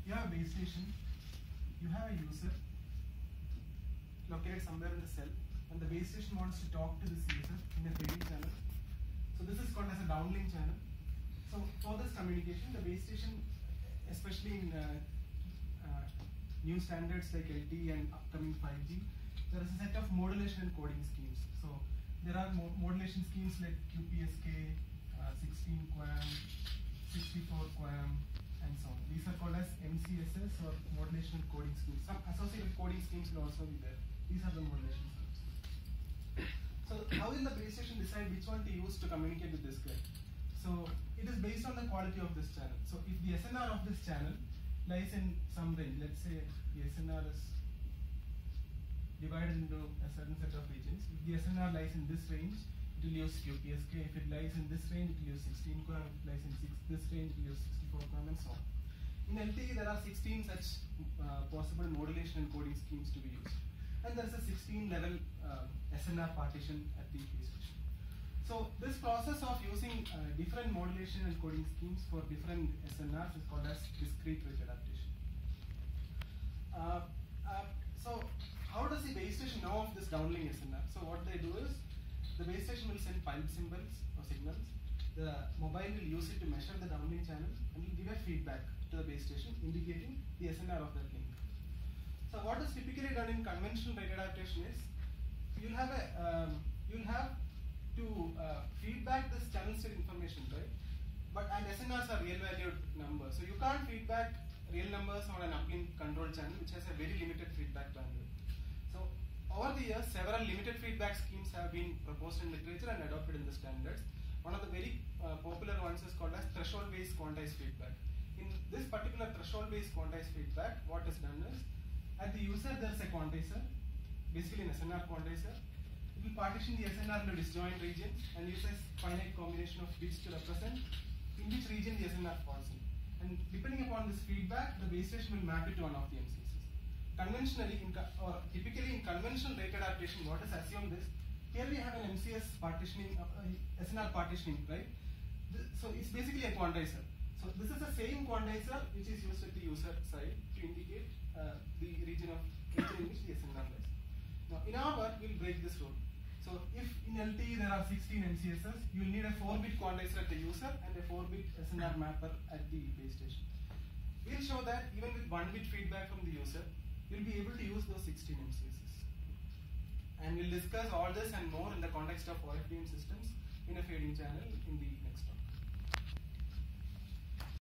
you have a base station, you have a user located somewhere in the cell, and the base station wants to talk to this user in a fading channel. So this is called as a downlink channel. So for this communication, the base station, especially in new standards like LTE and upcoming 5G, there is a set of modulation and coding schemes. So there are modulation schemes like QPSK, 16 QAM, 64 QAM, and so on. These are called as MCSS or modulation and coding schemes. Some associated coding schemes will also be there. These are the modulation schemes. So how will the base station decide which one to use to communicate with this guy? So it is based on the quality of this channel. So if the SNR of this channel lies in some range, let's say the SNR is divided into a certain set of regions. If the SNR lies in this range, it will use QPSK. If it lies in this range, it will use 16 QAM. If it lies in this range, it will use 64 QAM, and so on. In LTE, there are 16 such possible modulation and coding schemes to be used. And there is a 16-level SNR partition at the base station. So this process of using different modulation and coding schemes for different SNRs is called as discrete rate adaptation. So how does the base station know of this downlink SNR? So what they do is, the base station will send pipe symbols or signals. The mobile will use it to measure the downlink channel and will give a feedback to the base station indicating the SNR of that link. So what is typically done in conventional rate adaptation is, you'll have to feedback this channel state information, right? And SNRs are real valued numbers. So you can't feedback real numbers on an uplink control channel which has a very limited feedback bandwidth. So over the years, several limited feedback schemes have been proposed in literature and adopted in the standards. One of the very popular ones is called as threshold-based quantized feedback. In this particular threshold-based quantized feedback, what is done is, at the user there is a quantizer, basically an SNR quantizer. It will partition the SNR into disjoint regions and uses finite combination of bits to represent in which region the SNR falls in. And depending upon this feedback, the base station will map it to one of the MCSs. Conventionally, typically in conventional rate adaptation, what is assumed is, here we have an MCS partitioning, SNR partitioning, right? So it's basically a quantizer. So this is the same quantizer which is used at the user side to indicate the region in which the SNR lies. Now in our work, we'll break this rule. So if in LTE there are 16 MCSs, you'll need a 4-bit quantizer at the user and a 4-bit SNR mapper at the base station. We'll show that even with 1-bit feedback from the user, you'll be able to use those 16 MCSs. And we'll discuss all this and more in the context of OFDM systems in a fading channel in the next talk.